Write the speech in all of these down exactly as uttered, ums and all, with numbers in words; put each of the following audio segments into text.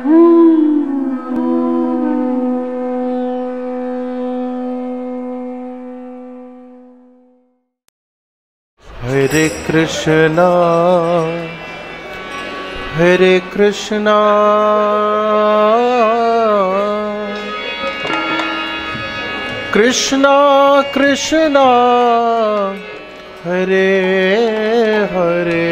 Hare Krishna, Hare Krishna, Krishna Krishna, Hare Hare,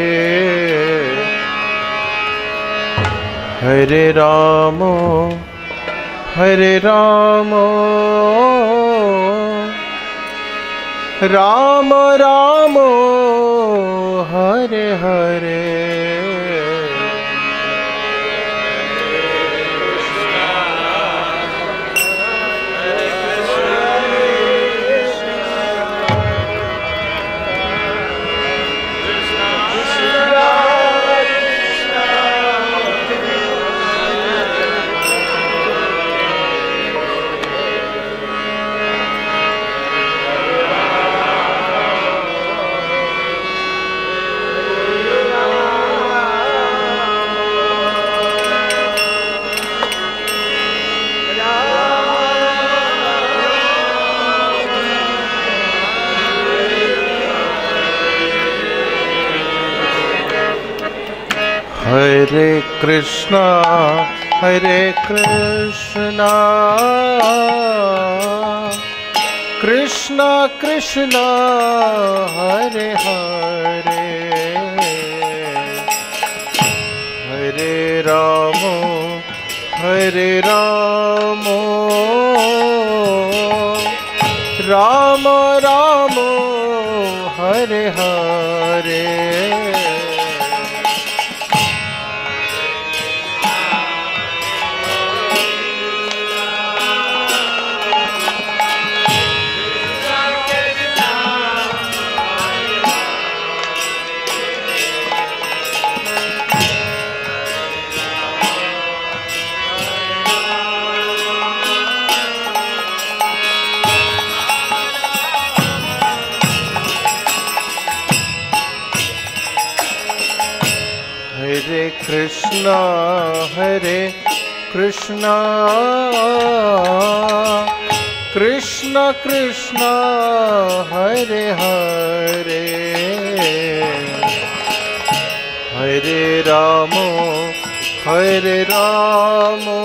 Hare Rama, Hare Rama, Rama Rama, Hare Hare. Hare Krishna, Hare Krishna, Krishna Krishna, Hare Hare, Hare Rama, Hare Rama, Rama Rama, Hare Hare. Hare Krishna, Hare Krishna, Krishna Krishna, Hare Hare, Hare Rama, Hare Rama,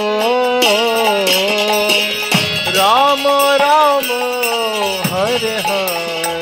Rama Rama, Hare Hare.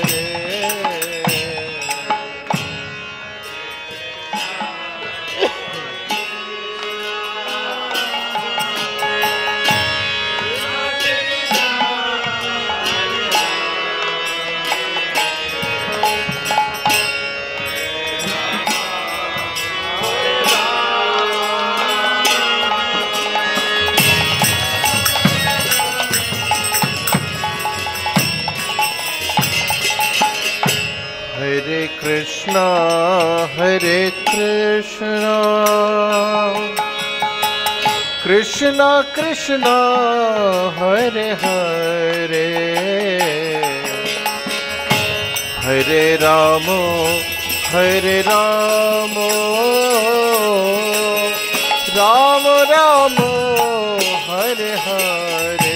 Hare Krishna, Hare Krishna, Krishna Krishna, Hare Hare, Hare Rama, Hare Rama, Rama Rama, Hare Hare.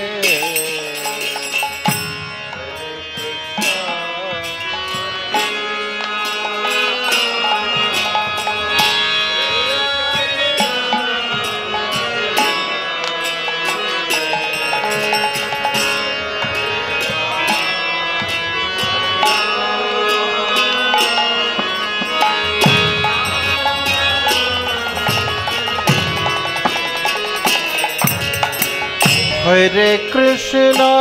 Hare Krishna,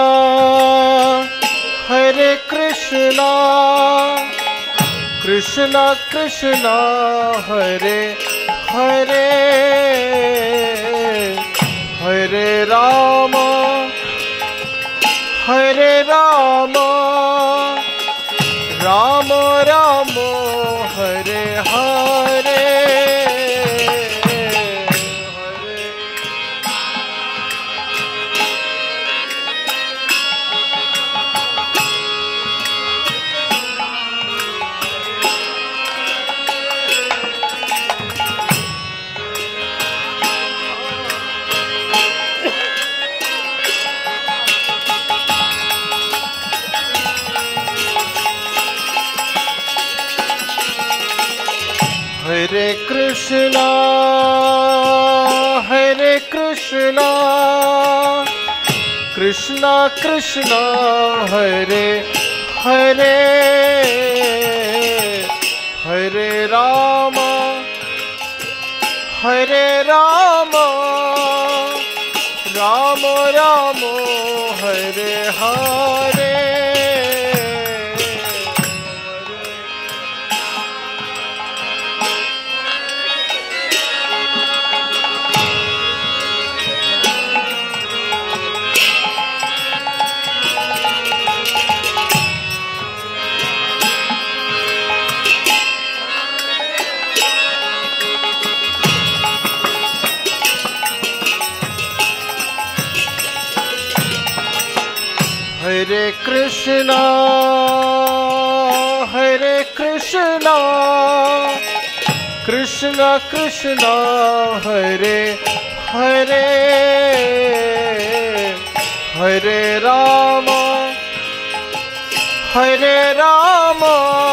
Hare Krishna, Krishna Krishna, Hare Hare, Hare Rama, Hare Rama, Rama Rama, Hare Hare. हरे कृष्णा हरे कृष्णा कृष्णा कृष्णा हरे हरे हरे राम हरे राम राम राम हरे हरे हरे कृष्णा हरे कृष्णा कृष्णा कृष्णा हरे हरे हरे राम हरे राम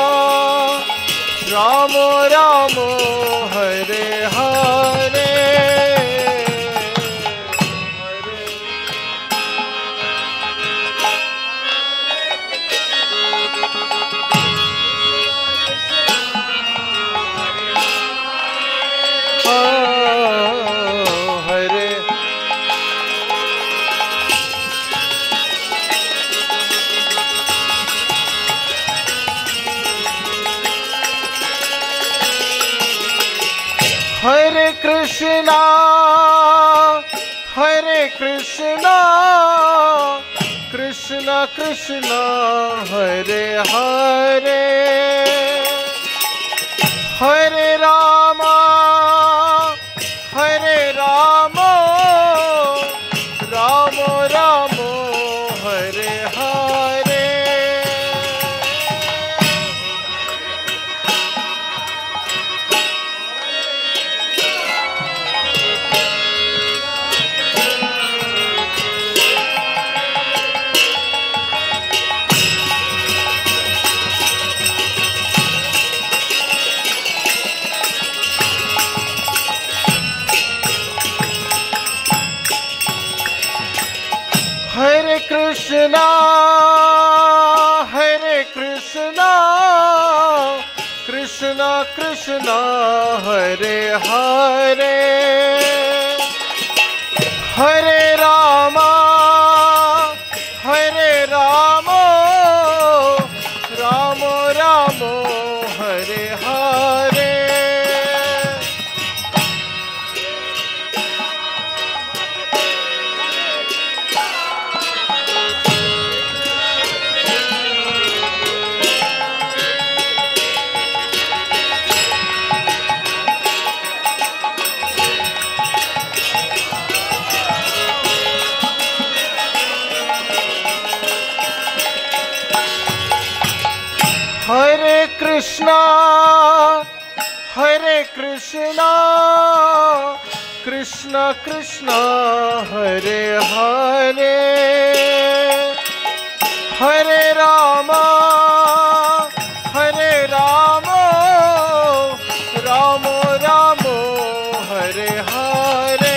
राम राम हरे हरे हरे कृष्णा हरे कृष्णा कृष्णा कृष्णा हरे हरे हरे राम हरे राम राम राम हरे हरे हरे कृष्णा हरे कृष्णा कृष्णा कृष्णा हरे हरे हरे राम हरे राम राम राम हरे हरे हरे कृष्णा हरे कृष्णा कृष्णा कृष्णा हरे हरे हरे राम हरे राम राम राम हरे हरे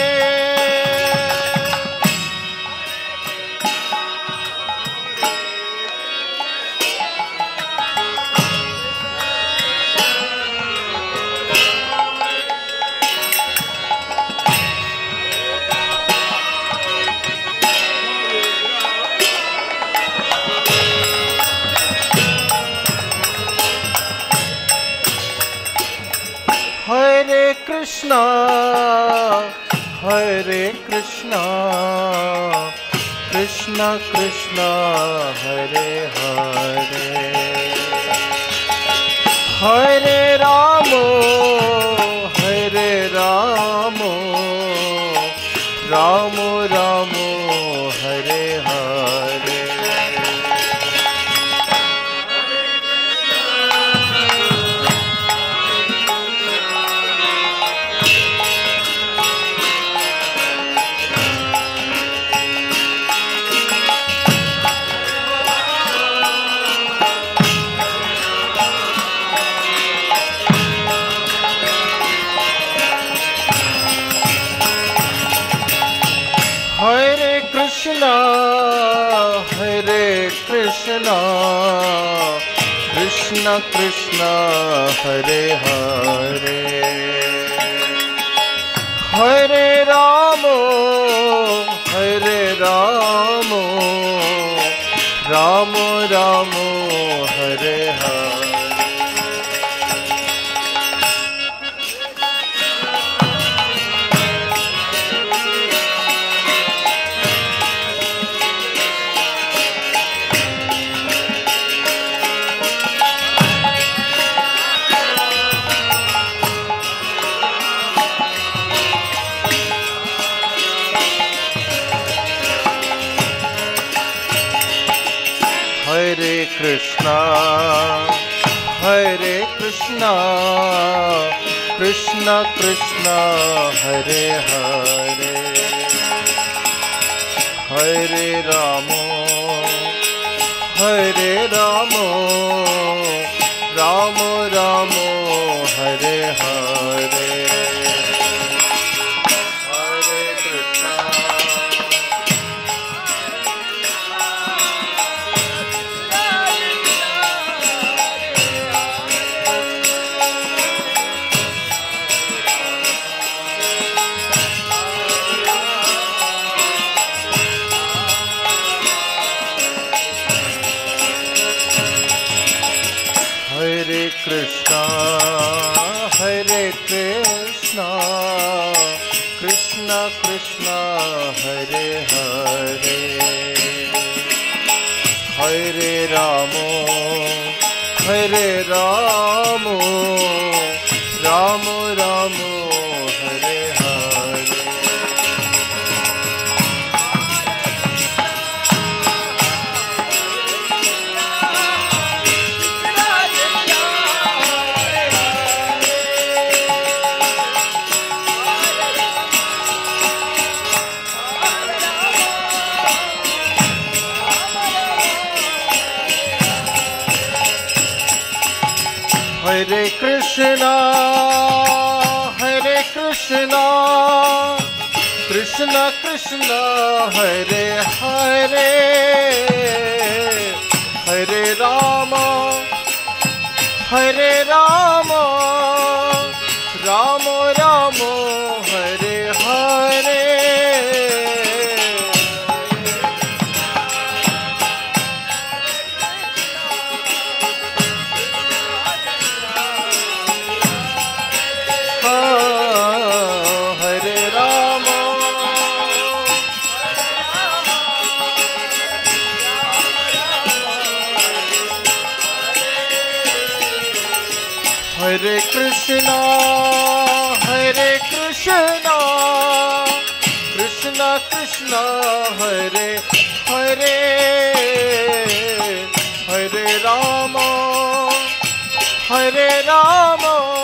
हरे कृष्णा हरे कृष्णा कृष्णा कृष्णा हरे हरे हरे राम हरे राम राम राम हरे हरे कृष्णा कृष्ण कृष्ण हरे हरे हरे राम हरे राम राम राम हरे हरे हरे कृष्णा हरे कृष्णा कृष्ण कृष्ण हरे हरे हरे राम हरे राम राम राम हरे हरे हरे कृष्णा हरे कृष्णा हरे कृष्णा कृष्ण कृष्ण हरे हरे हरे राम हरे राम राम राम हरे हरे हरे कृष्णा हरे कृष्णा कृष्ण कृष्ण हरे हरे हरे राम हरे राम राम राम हरे हरे हरे कृष्णा हरे कृष्णा कृष्ण कृष्ण हरे हरे हरे राम हरे राम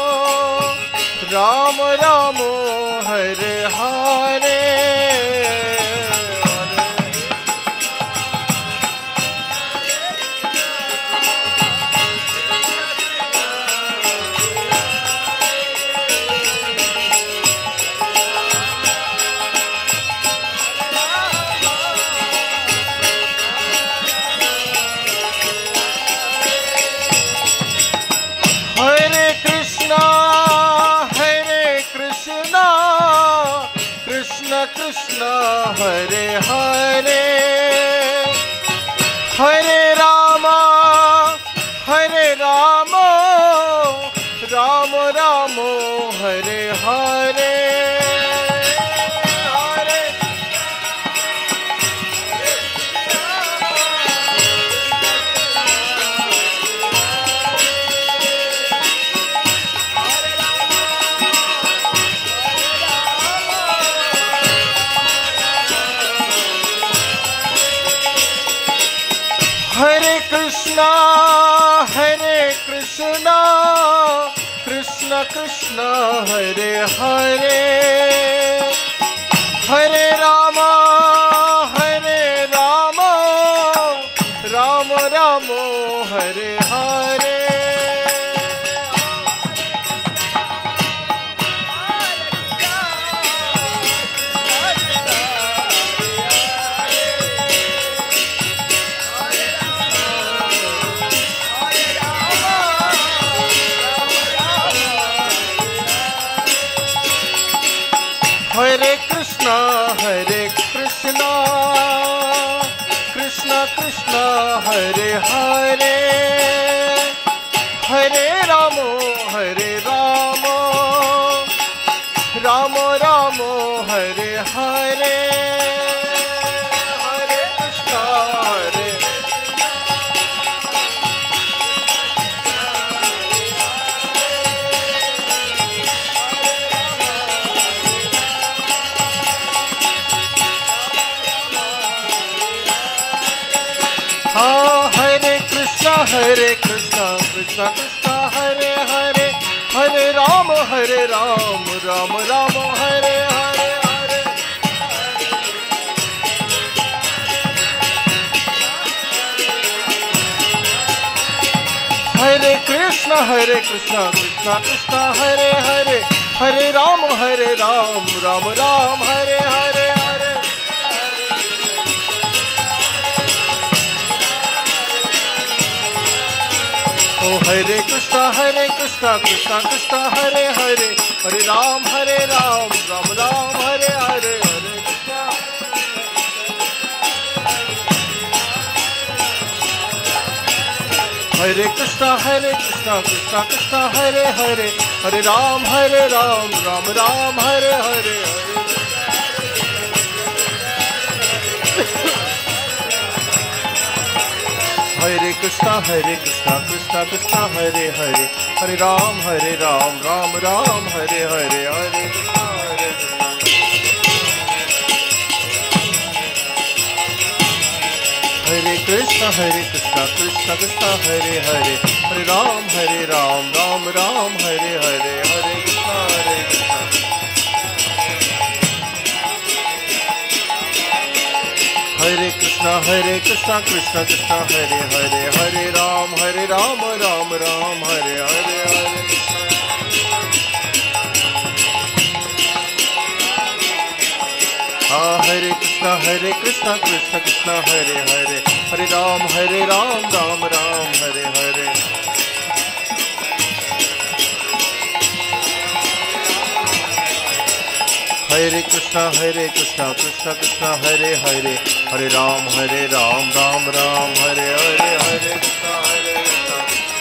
राम राम हरे हरे हरे कृष्णा हरे कृष्णा कृष्ण कृष्ण हरे हरे हरे राम हरे राम राम राम हरे हरे हरे कृष्णा हरे कृष्णा कृष्ण कृष्ण हरे हरे हरे राम हरे राम राम राम हरे हरे हरे कृष्णा हरे कृष्णा कृष्णा कृष्णा हरे हरे हरे रामो हरे रामो राम राम हरे हरे हरे कृष्णा हरे हाँ हरे कृष्णा हरे कृष्णा कृष्णा कृष्णा हरे हरे हरे राम हरे राम राम राम हरे हरे हरे हरे कृष्णा हरे कृष्णा कृष्णा कृष्णा हरे हरे हरे राम हरे राम राम राम हरे हरे हरे ओ हरे कृष्णा हरे कृष्णा कृष्णा कृष्णा हरे हरे हरे राम हरे राम राम राम हरे हरे हरे कृष्णा हरे कृष्णा हरे कृष्णा कृष्णा कृष्णा हरे हरे हरे राम हरे राम राम राम हरे हरे हरे हरे कृष्णा हरे कृष्णा कृष्णा कृष्णा हरे हरे हरे राम हरे राम राम राम हरे हरे हरे कृष्णा हरे कृष्णा हरे कृष्णा हरे कृष्णा कृष्णा कृष्णा हरे हरे हरे राम हरे राम राम राम हरे हरे हरे कृष्णा हरे कृष्णा हरे कृष्णा हरे कृष्णा कृष्णा कृष्णा हरे हरे हरे राम हरे राम राम राम हरे हरे हरे हाँ हरे कृष्णा हरे कृष्णा कृष्णा कृष्णा हरे हरे हरे राम हरे राम राम राम हरे हरे हरे कृष्णा हरे कृष्णा कृष्णा कृष्णा हरे हरे हरे राम हरे राम राम राम हरे हरे हरे कृष्णा हरे कृष्णा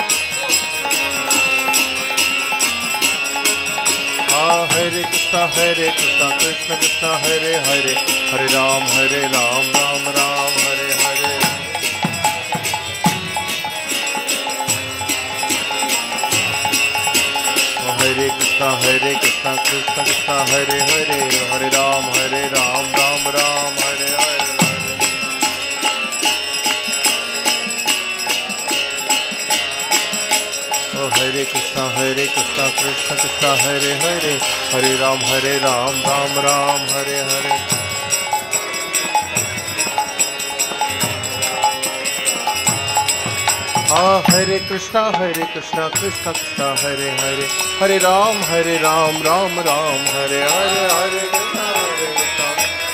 हाँ हरे कृष्णा हरे कृष्णा कृष्णा कृष्णा हरे हरे हरे राम हरे राम राम राम हरे हरे हरे कृष्णा हरे कृष्णा कृष्णा कृष्णा हरे हरे हरे राम हरे राम राम राम हरे हरे हरे कृष्णा हरे कृष्णा कृष्णा कृष्णा हरे हरे हरे राम हरे राम राम राम हरे हरे हाँ हरे कृष्णा हरे कृष्णा कृष्णा कृष्णा हरे हरे हरे राम हरे राम राम राम हरे हरे हरे कृष्णा हरे कृष्णा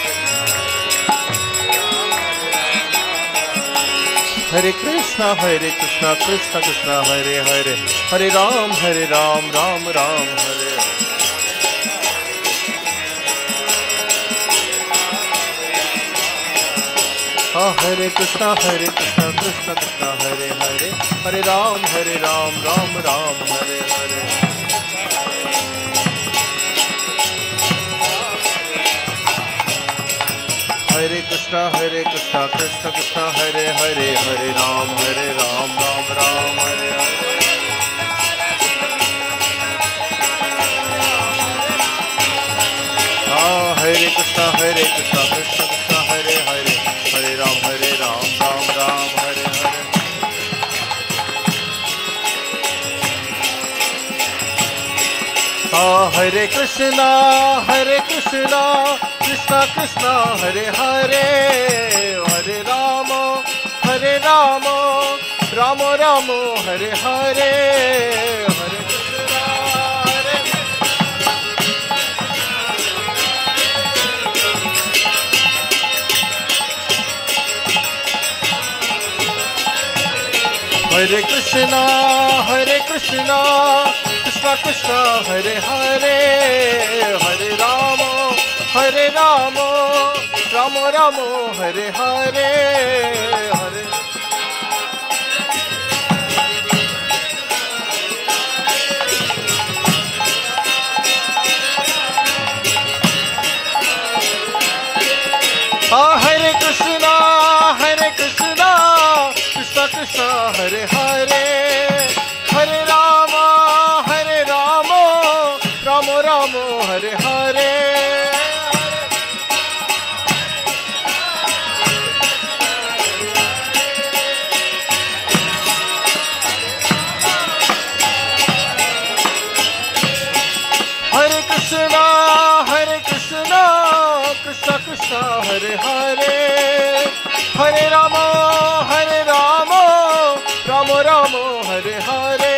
हरे कृष्णा हरे कृष्णा कृष्णा कृष्णा हरे हरे हरे राम हरे राम राम राम हरे हाँ हरे कृष्णा हरे कृष्णा कृष्णा कृष्णा हरे हरे हरे राम हरे राम राम राम हरे हरे हरे कृष्णा हरे कृष्णा कृष्णा कृष्णा हरे हरे हरे राम हरे राम राम राम हरे हरे हाँ हरे कृष्णा हरे कृष्णा कृष्णा कृष्णा हरे हरे हरे राम हरे राम राम राम हरे हरे हाँ हरे कृष्णा हरे कृष्णा कृष्णा कृष्णा हरे हरे हरे राम हरे राम राम राम हरे हरे हरे कृष्णा हरे हरे कृष्णा हरे कृष्णा कृष्णा कृष्णा हरे हरे हरे राम हरे राम राम राम हरे हरे हरे हाँ हरे कृष्णा हरे कृष्णा कृष्णा कृष्णा हरे हरे हरे राम हरे राम राम राम हरे हरे हरे कृष्णा हरे कृष्णा कृष्णा कृष्णा हरे हरे हरे राम हरे राम राम राम हरे हरे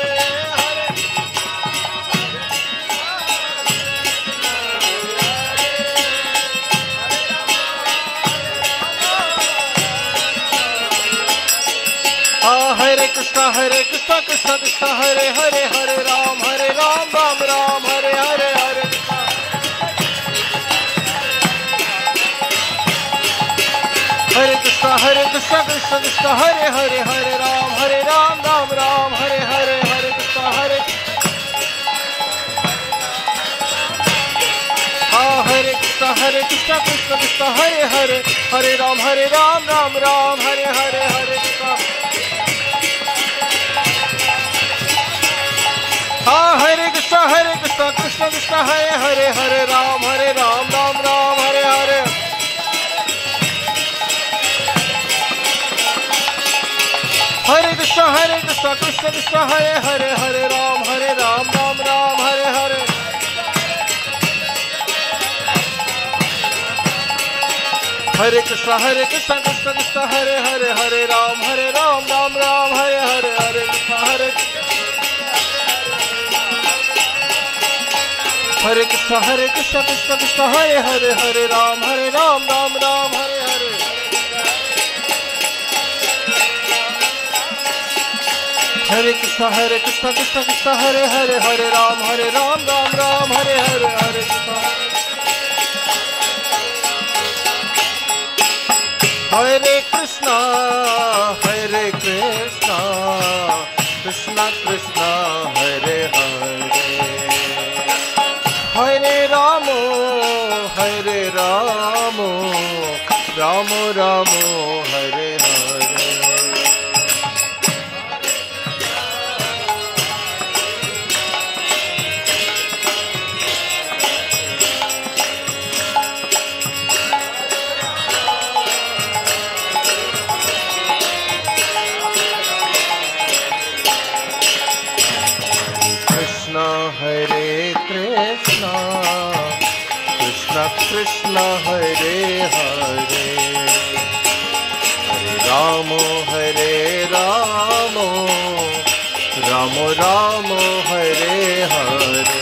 हाँ हरे कृष्णा हरे कृष्णा कृष्णा कृष्णा हरे हरे हरे राम हरे राम राम राम हरे हरे हरे हरे कृष्णा हरे कृष्णा कृष्णा कृष्णा हरे हरे हरे राम हरे राम राम राम हरे हरे हरे कृष्णा हरे हाँ हरे कृष्णा हरे कृष्णा कृष्णा कृष्णा हरे हरे हरे राम हरे राम राम राम हरे हरे हरे कृष्णा हाँ हरे कृष्णा हरे कृष्णा कृष्णा कृष्णा हरे हरे हरे राम हरे राम राम राम हरे हरे हरे कृष्णा हरे कृष्णा कृष्णा कृष्णा हरे हरे हरे राम हरे राम राम राम हरे हरे हरे कृष्णा हरे कृष्णा कृष्णा कृष्णा हरे हरे हरे राम हरे राम राम राम हरे हरे हरे कृष्णा हरे हरे कृष्णा हरे कृष्णा कृष्णा कृष्णा हरे हरे हरे राम हरे राम राम राम हरे हरे हरे कृष्णा हरे कृष्णा कृष्णा कृष्णा हरे हरे हरे राम हरे राम राम राम हरे हरे हरे कृष्णा हरे कृष्णा हरे कृष्णा कृष्णा कृष्णा हरे हरे हरे राम हरे राम राम राम हरे हरे हरे कृष्णा कृष्णा कृष्णा हरे हरे हरे राम हरे राम राम राम हरे हरे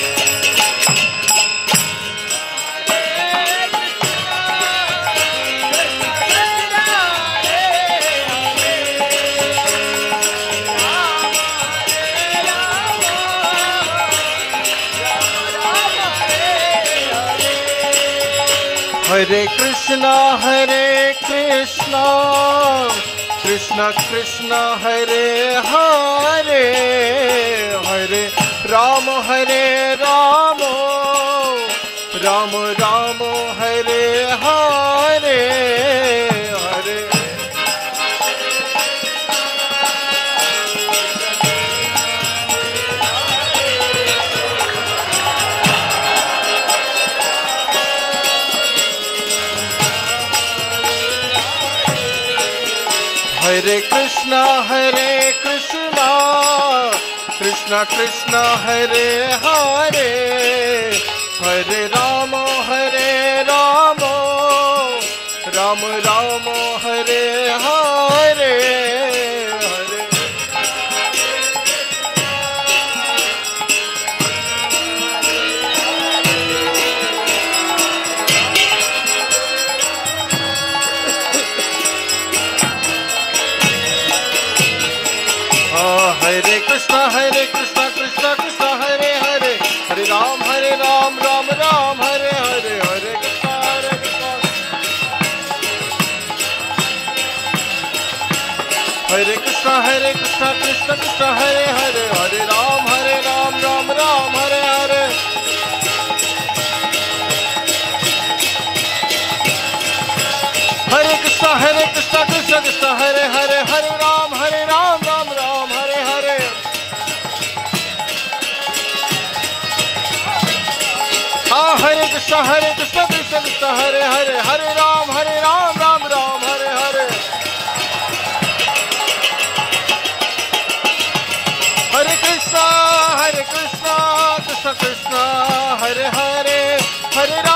हरे कृष्णा हरे कृष्णा कृष्णा कृष्णा हरे हरे हरे राम हरे राम राम राम हरे हरे हरे हरे कृष्णा हरे कृष्णा कृष्णा कृष्णा हरे हरे हरे राम हरे राम राम राम हरे हरे हरे हरे कृष्णा हरे कृष्णा कृष्णा कृष्णा हरे हरे हरे राम हरे राम राम राम हरे हरे हरे कृष्ण कृष्ण हरे हरे हरे राम हरे राम राम राम हरे हरे हरे कृष्ण हरे कृष्ण कृष्ण कृष्ण हरे हरे हरे राम हरे राम राम राम हरे हरे हाँ हरे कृष्ण हरे कृष्ण कृष्ण कृष्ण हरे हरे हरे राम हरे राम राम राम हरे हरे हरे कृष्ण हरे कृष्ण कृष्ण कृष्ण हरे हरे हरे राम